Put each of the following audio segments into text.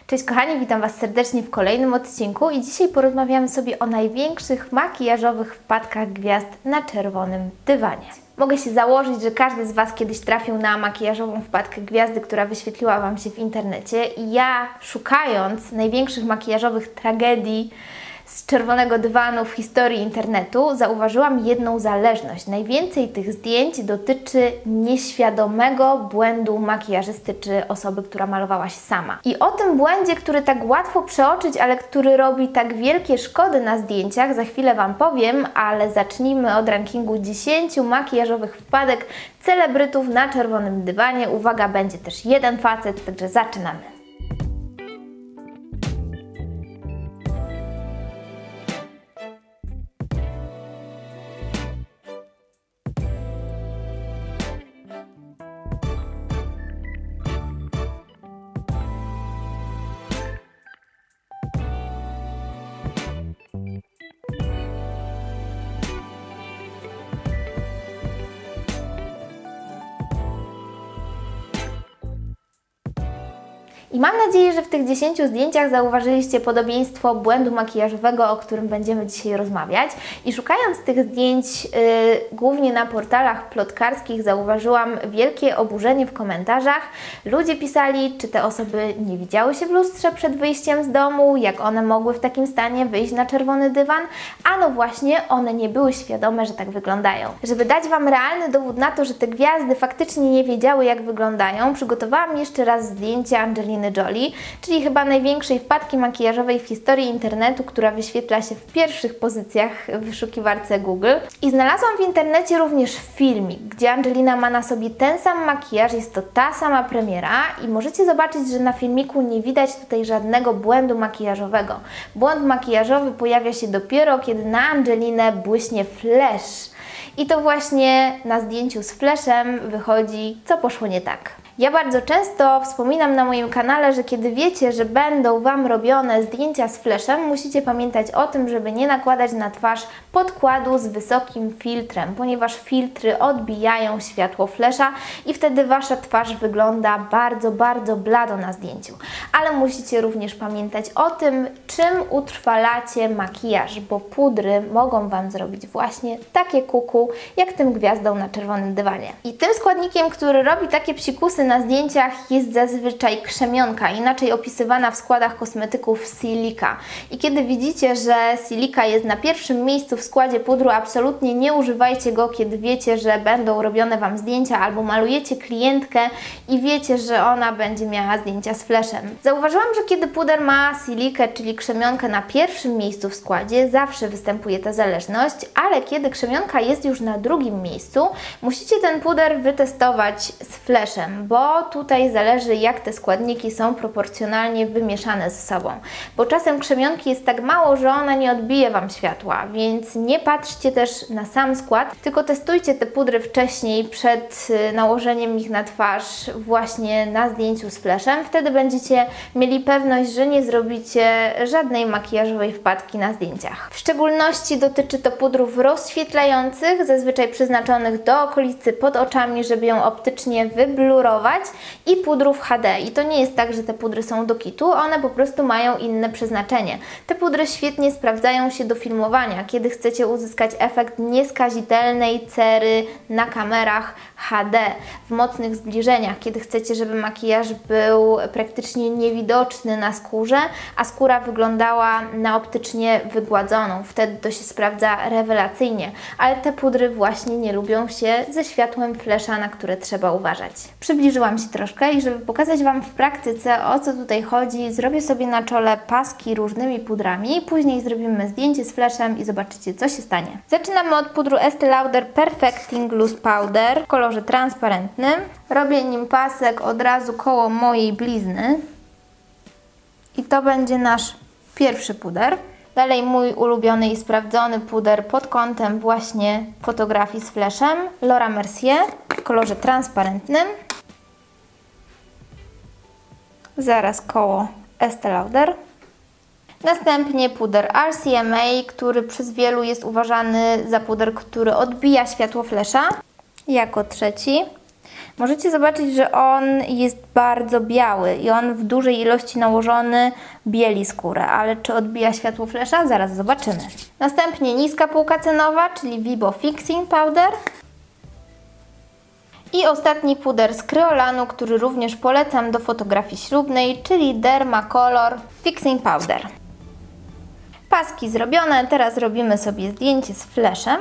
Cześć kochani, witam Was serdecznie w kolejnym odcinku i dzisiaj porozmawiamy sobie o największych makijażowych wpadkach gwiazd na czerwonym dywanie. Mogę się założyć, że każdy z Was kiedyś trafił na makijażową wpadkę gwiazdy, która wyświetliła Wam się w internecie i ja, szukając największych makijażowych tragedii z czerwonego dywanu w historii internetu, zauważyłam jedną zależność. Najwięcej tych zdjęć dotyczy nieświadomego błędu makijażysty czy osoby, która malowała się sama. I o tym błędzie, który tak łatwo przeoczyć, ale który robi tak wielkie szkody na zdjęciach, za chwilę Wam powiem, ale zacznijmy od rankingu 10 makijażowych wpadek celebrytów na czerwonym dywanie. Uwaga, będzie też jeden facet, także zaczynamy. I mam nadzieję, że w tych 10 zdjęciach zauważyliście podobieństwo błędu makijażowego, o którym będziemy dzisiaj rozmawiać. I szukając tych zdjęć głównie na portalach plotkarskich, zauważyłam wielkie oburzenie w komentarzach. Ludzie pisali, czy te osoby nie widziały się w lustrze przed wyjściem z domu, jak one mogły w takim stanie wyjść na czerwony dywan, a no właśnie, one nie były świadome, że tak wyglądają. Żeby dać Wam realny dowód na to, że te gwiazdy faktycznie nie wiedziały, jak wyglądają, przygotowałam jeszcze raz zdjęcie Angeliny Jolie, czyli chyba największej wpadki makijażowej w historii internetu, która wyświetla się w pierwszych pozycjach w wyszukiwarce Google. I znalazłam w internecie również filmik, gdzie Angelina ma na sobie ten sam makijaż, jest to ta sama premiera i możecie zobaczyć, że na filmiku nie widać tutaj żadnego błędu makijażowego. Błąd makijażowy pojawia się dopiero, kiedy na Angelinę błyśnie flash. I to właśnie na zdjęciu z flashem wychodzi, co poszło nie tak. Ja bardzo często wspominam na moim kanale, że kiedy wiecie, że będą Wam robione zdjęcia z flashem, musicie pamiętać o tym, żeby nie nakładać na twarz podkładu z wysokim filtrem, ponieważ filtry odbijają światło flasha i wtedy Wasza twarz wygląda bardzo, bardzo blado na zdjęciu. Ale musicie również pamiętać o tym, czym utrwalacie makijaż, bo pudry mogą Wam zrobić właśnie takie kuku, jak tym gwiazdom na czerwonym dywanie. I tym składnikiem, który robi takie psikusy na zdjęciach, jest zazwyczaj krzemionka, inaczej opisywana w składach kosmetyków silika. I kiedy widzicie, że silika jest na pierwszym miejscu w składzie pudru, absolutnie nie używajcie go, kiedy wiecie, że będą robione Wam zdjęcia albo malujecie klientkę i wiecie, że ona będzie miała zdjęcia z flashem. Zauważyłam, że kiedy puder ma silikę, czyli krzemionkę na pierwszym miejscu w składzie, zawsze występuje ta zależność, ale kiedy krzemionka jest już na drugim miejscu, musicie ten puder wytestować z flashem, bo tutaj zależy, jak te składniki są proporcjonalnie wymieszane ze sobą. Bo czasem krzemionki jest tak mało, że ona nie odbije Wam światła, więc nie patrzcie też na sam skład, tylko testujcie te pudry wcześniej, przed nałożeniem ich na twarz, właśnie na zdjęciu z flashem. Wtedy będziecie mieli pewność, że nie zrobicie żadnej makijażowej wpadki na zdjęciach. W szczególności dotyczy to pudrów rozświetlających, zazwyczaj przeznaczonych do okolicy pod oczami, żeby ją optycznie wyblurować, i pudrów HD. I to nie jest tak, że te pudry są do kitu, one po prostu mają inne przeznaczenie. Te pudry świetnie sprawdzają się do filmowania, kiedy chcecie uzyskać efekt nieskazitelnej cery na kamerach HD, w mocnych zbliżeniach, kiedy chcecie, żeby makijaż był praktycznie niewidoczny na skórze, a skóra wyglądała na optycznie wygładzoną. Wtedy to się sprawdza rewelacyjnie, ale te pudry właśnie nie lubią się ze światłem flasha, na które trzeba uważać. Przybliżyłam się troszkę i żeby pokazać Wam w praktyce, o co tutaj chodzi, zrobię sobie na czole paski różnymi pudrami, później zrobimy zdjęcie z flashem i zobaczycie, co się stanie. Zaczynamy od pudru Estée Lauder Perfecting Loose Powder w kolorze transparentnym. Robię nim pasek od razu koło mojej blizny i to będzie nasz pierwszy puder. Dalej mój ulubiony i sprawdzony puder pod kątem właśnie fotografii z flashem, Laura Mercier w kolorze transparentnym. Zaraz koło Estée Lauder. Następnie puder RCMA, który przez wielu jest uważany za puder, który odbija światło flasha. Jako trzeci. Możecie zobaczyć, że on jest bardzo biały i on w dużej ilości nałożony bieli skórę, ale czy odbija światło flesza? Zaraz zobaczymy. Następnie niska półka cenowa, czyli Vibo Fixing Powder. I ostatni puder z Kryolanu, który również polecam do fotografii ślubnej, czyli Dermacolor Fixing Powder. Paski zrobione, teraz robimy sobie zdjęcie z fleszem.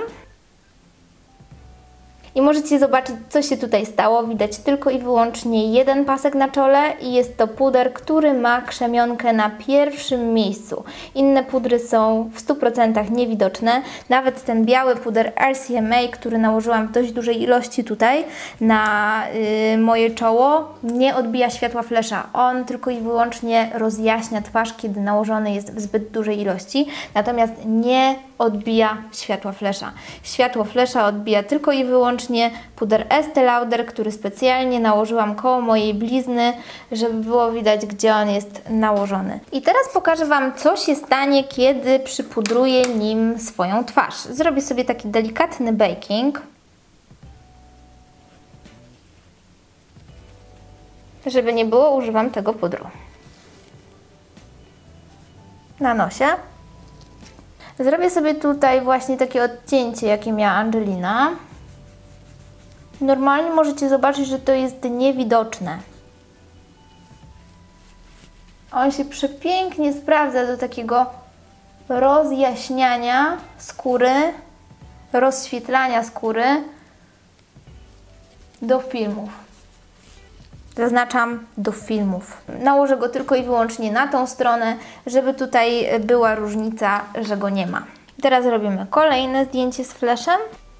I możecie zobaczyć, co się tutaj stało. Widać tylko i wyłącznie jeden pasek na czole i jest to puder, który ma krzemionkę na pierwszym miejscu. Inne pudry są w 100% niewidoczne. Nawet ten biały puder RCMA, który nałożyłam w dość dużej ilości tutaj na moje czoło, nie odbija światła flesza. On tylko i wyłącznie rozjaśnia twarz, kiedy nałożony jest w zbyt dużej ilości. Natomiast nie odbija światła flesza. Światło flesza odbija tylko i wyłącznie puder Estée Lauder, który specjalnie nałożyłam koło mojej blizny, żeby było widać, gdzie on jest nałożony. I teraz pokażę Wam, co się stanie, kiedy przypudruję nim swoją twarz. Zrobię sobie taki delikatny baking. Żeby nie było, używam tego pudru. Na nosie. Zrobię sobie tutaj właśnie takie odcięcie, jakie miała Angelina. Normalnie możecie zobaczyć, że to jest niewidoczne. On się przepięknie sprawdza do takiego rozjaśniania skóry, rozświetlania skóry do filmów. Zaznaczam do filmów. Nałożę go tylko i wyłącznie na tą stronę, żeby tutaj była różnica, że go nie ma. Teraz robimy kolejne zdjęcie z fleszem.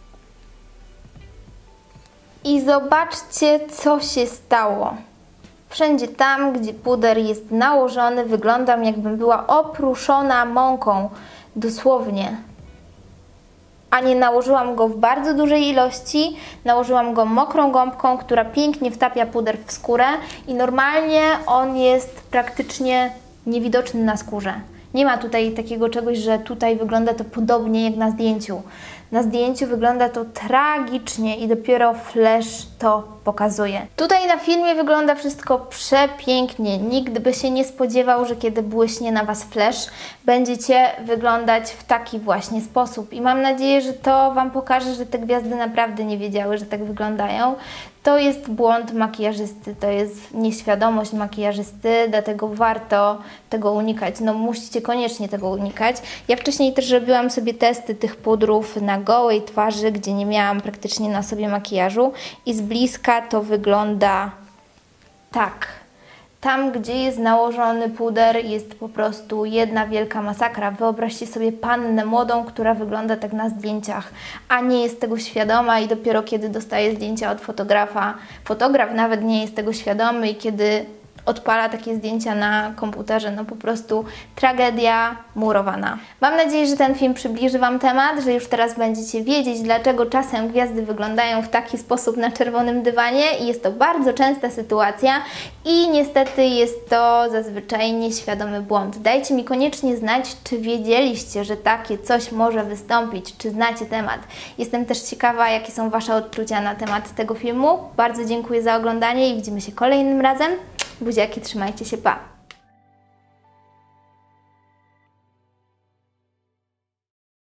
I zobaczcie, co się stało. Wszędzie tam, gdzie puder jest nałożony, wyglądam, jakbym była oprószona mąką. Dosłownie. A nie nałożyłam go w bardzo dużej ilości, nałożyłam go mokrą gąbką, która pięknie wtapia puder w skórę i normalnie on jest praktycznie niewidoczny na skórze. Nie ma tutaj takiego czegoś, że tutaj wygląda to podobnie jak na zdjęciu. Na zdjęciu wygląda to tragicznie i dopiero flash to pokazuje. Tutaj na filmie wygląda wszystko przepięknie. Nikt by się nie spodziewał, że kiedy błyśnie na Was flash, będziecie wyglądać w taki właśnie sposób. I mam nadzieję, że to Wam pokaże, że te gwiazdy naprawdę nie wiedziały, że tak wyglądają. To jest błąd makijażysty, to jest nieświadomość makijażysty, dlatego warto tego unikać. No musicie koniecznie tego unikać. Ja wcześniej też robiłam sobie testy tych pudrów na gołej twarzy, gdzie nie miałam praktycznie na sobie makijażu i z bliska to wygląda tak. Tam, gdzie jest nałożony puder, jest po prostu jedna wielka masakra. Wyobraźcie sobie pannę młodą, która wygląda tak na zdjęciach, a nie jest tego świadoma i dopiero kiedy dostaje zdjęcia od fotografa, fotograf nawet nie jest tego świadomy i kiedy odpala takie zdjęcia na komputerze, no po prostu tragedia murowana. Mam nadzieję, że ten film przybliży Wam temat, że już teraz będziecie wiedzieć, dlaczego czasem gwiazdy wyglądają w taki sposób na czerwonym dywanie i jest to bardzo częsta sytuacja i niestety jest to zazwyczaj nieświadomy błąd. Dajcie mi koniecznie znać, czy wiedzieliście, że takie coś może wystąpić, czy znacie temat. Jestem też ciekawa, jakie są Wasze odczucia na temat tego filmu. Bardzo dziękuję za oglądanie i widzimy się kolejnym razem. Buziaki, trzymajcie się, pa!